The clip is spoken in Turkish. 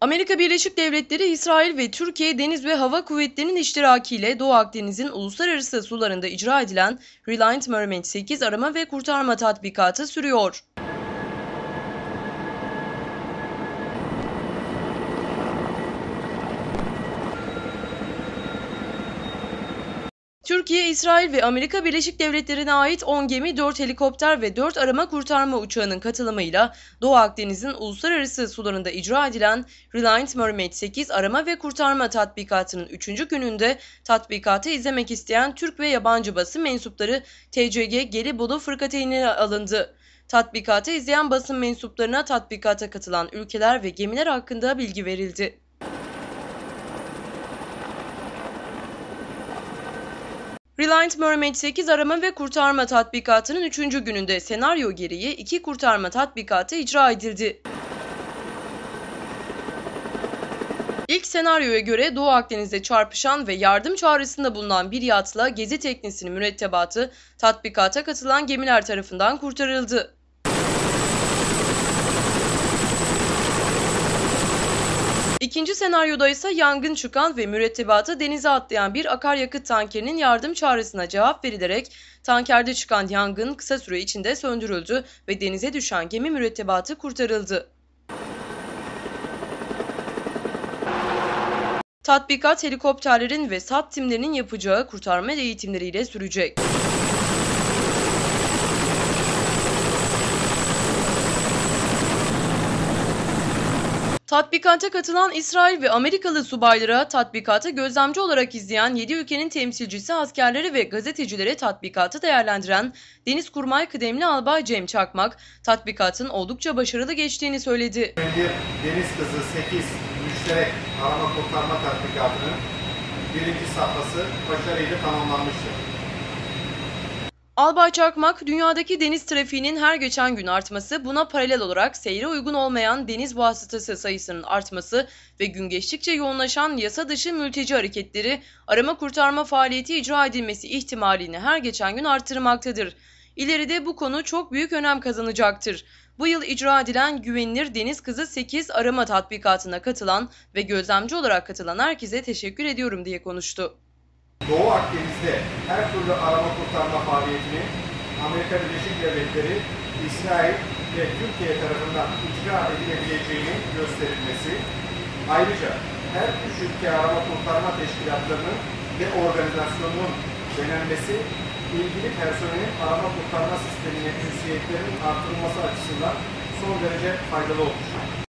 Amerika Birleşik Devletleri, İsrail ve Türkiye Deniz ve Hava Kuvvetleri'nin iştirakiyle Doğu Akdeniz'in uluslararası sularında icra edilen Reliant Mermaid 8 arama ve kurtarma tatbikatı sürüyor. Türkiye, İsrail ve Amerika Birleşik Devletleri'ne ait 10 gemi, 4 helikopter ve 4 arama kurtarma uçağının katılımıyla Doğu Akdeniz'in uluslararası sularında icra edilen Reliant Mermaid 8 arama ve kurtarma tatbikatının 3. gününde tatbikatı izlemek isteyen Türk ve yabancı basın mensupları TCG Gelibolu fırkateynine alındı. Tatbikatı izleyen basın mensuplarına tatbikata katılan ülkeler ve gemiler hakkında bilgi verildi. Reliant Mermaid 8 arama ve kurtarma tatbikatının 3. gününde senaryo gereği 2 kurtarma tatbikatı icra edildi. İlk senaryoya göre Doğu Akdeniz'de çarpışan ve yardım çağrısında bulunan bir yatla gezi teknesinin mürettebatı tatbikata katılan gemiler tarafından kurtarıldı. İkinci senaryoda ise yangın çıkan ve mürettebatı denize atlayan bir akaryakıt tankerinin yardım çağrısına cevap verilerek tankerde çıkan yangın kısa süre içinde söndürüldü ve denize düşen gemi mürettebatı kurtarıldı. Tatbikat helikopterlerin ve SAT timlerinin yapacağı kurtarma eğitimleriyle sürecek. Tatbikata katılan İsrail ve Amerikalı subaylara tatbikatı gözlemci olarak izleyen 7 ülkenin temsilcisi, askerleri ve gazetecilere tatbikatı değerlendiren Denizkurmay Kıdemli Albay Cem Çakmak, tatbikatın oldukça başarılı geçtiğini söyledi. Deniz Kızı 8 müşterek arama kurtarma tatbikatının 1. safhası başarıyla tamamlanmıştır. Albay Çakmak, dünyadaki deniz trafiğinin her geçen gün artması, buna paralel olarak seyre uygun olmayan deniz vasıtası sayısının artması ve gün geçtikçe yoğunlaşan yasa dışı mülteci hareketleri, arama kurtarma faaliyeti icra edilmesi ihtimalini her geçen gün artırmaktadır. İleride bu konu çok büyük önem kazanacaktır. Bu yıl icra edilen Güvenilir Deniz Kızı 8 arama tatbikatına katılan ve gözlemci olarak katılan herkese teşekkür ediyorum diye konuştu. Doğu Akdeniz'de her türlü arama kurtarma faaliyetini Amerika Birleşik Devletleri, İsrail ve Türkiye tarafından icra edilebileceğinin gösterilmesi, ayrıca her üç ülke arama kurtarma teşkilatlarının ve organizasyonunun denenmesi, ilgili personelin arama kurtarma sistemine ünsiyetlerinin artırılması açısından son derece faydalı olmuştur.